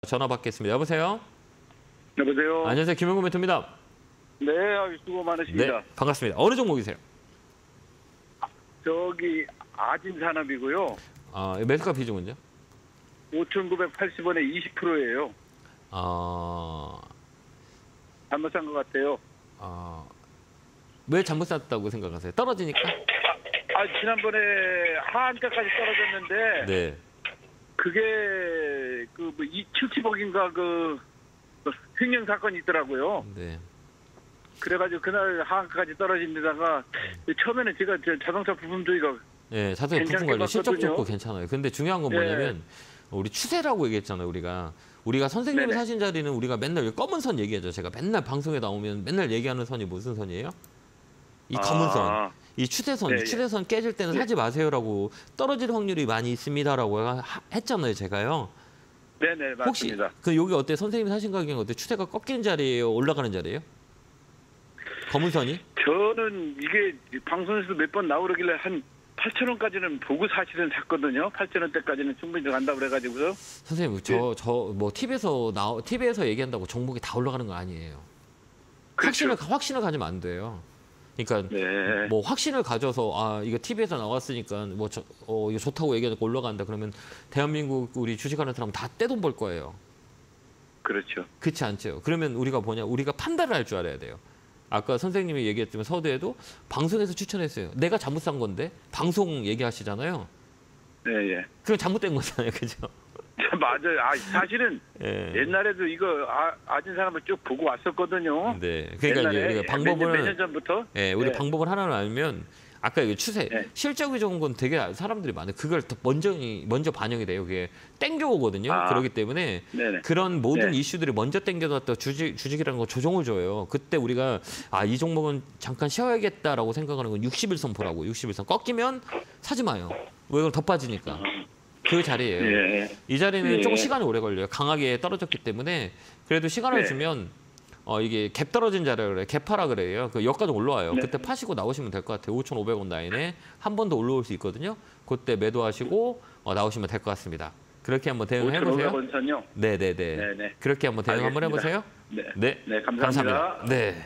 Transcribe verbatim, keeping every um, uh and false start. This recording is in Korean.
전화 받겠습니다. 여보세요? 여보세요? 안녕하세요. 김영구 멘토입니다. 네, 수고 많으십니다. 네, 반갑습니다. 어느 종목이세요? 저기 아진산업이고요. 아, 매수가 비중은요? 오천구백팔십 원에 이십 퍼센트예요. 아, 잘못 산 것 같아요. 아, 왜 잘못 샀다고 생각하세요? 떨어지니까? 아, 지난번에 하한가까지 떨어졌는데 네. 그게 그뭐 칠십억인가 그 횡령 사건이 있더라고요. 네. 그래가지고 그날 하한가까지 떨어집니다가 처음에는 제가 저 자동차 부품 조이가 네, 자동차 부품 괜찮게 관리 실적 봤거든요. 좋고 괜찮아요. 근데 중요한 건 뭐냐면 우리 추세라고 얘기했잖아요. 우리가 우리가 선생님이 네네. 사신 자리는 우리가 맨날 검은 선 얘기하죠. 제가 맨날 방송에 나오면 맨날 얘기하는 선이 무슨 선이에요? 이 검은 선. 아, 이 추세선, 네, 이 추세선 깨질 때는 네. 사지 마세요라고 떨어질 확률이 많이 있습니다라고 하- 했잖아요, 제가요. 네네 혹시 맞습니다. 그 여기 어때? 선생님이 사신 가격은 어때? 추세가 꺾이는 자리예요, 올라가는 자리예요? 검은 선이? 저는 이게 방송에서 몇 번 나오길래 한 팔천 원까지는 보고 사실은 샀거든요. 팔천 원대까지는 충분히 간다고 그래가지고요. 선생님, 저 저 뭐 티비에서 나 티비에서 얘기한다고 종목이 다 올라가는 거 아니에요. 확신을 그렇죠. 확신을 가지면 안 돼요. 그러니까 네. 뭐 확신을 가져서 아 이거 티비에서 나왔으니까 뭐 저, 어, 이거 좋다고 얘기하니까 올라간다 그러면 대한민국 우리 주식하는 사람 다 떼돈 벌 거예요. 그렇죠. 그렇지 않죠. 그러면 우리가 뭐냐? 우리가 판단을 할 줄 알아야 돼요. 아까 선생님이 얘기했지만 서두에도 방송에서 추천했어요. 내가 잘못 산 건데 방송 얘기하시잖아요. 네, 예. 그건 잘못된 거잖아요, 그죠? 맞아요. 아, 사실은 예. 옛날에도 이거 아, 아진 사람을 쭉 보고 왔었거든요. 네. 그러니까 이제 옛날에 우리가 몇 년 방법을 전부터. 예, 우리 네. 방법을 하나를 알면 아까 이게 추세, 네. 실적이 좋은 건 되게 사람들이 많아요. 그걸 더 먼저 먼저 반영이 돼요. 그게 땡겨 오거든요. 아. 그렇기 때문에 네네. 그런 모든 네. 이슈들이 먼저 땡겨놨다 주식 주식이라는 거 조정을 줘요. 그때 우리가 아, 이 종목은 잠깐 쉬어야겠다라고 생각하는 건 육십 일선 보라고. 육십 일선 꺾이면 사지 마요. 왜 그럼 더 빠지니까. 그 자리예요. 예. 이 자리는 예. 조금 시간이 오래 걸려요. 강하게 떨어졌기 때문에 그래도 시간을 네. 주면 어 이게 갭 떨어진 자리라 그래. 갭파라 그래요. 그 여기까지 올라와요. 네. 그때 파시고 나오시면 될 것 같아요. 오천오백 원 라인에 한 번 더 올라올 수 있거든요. 그때 매도하시고 어, 나오시면 될 것 같습니다. 그렇게 한번 대응해 보세요. 오천오백 원 선요. 네네네. 네네. 그렇게 한번 대응 한번 알겠습니다. 해보세요. 네. 네. 네, 감사합니다. 감사합니다. 네.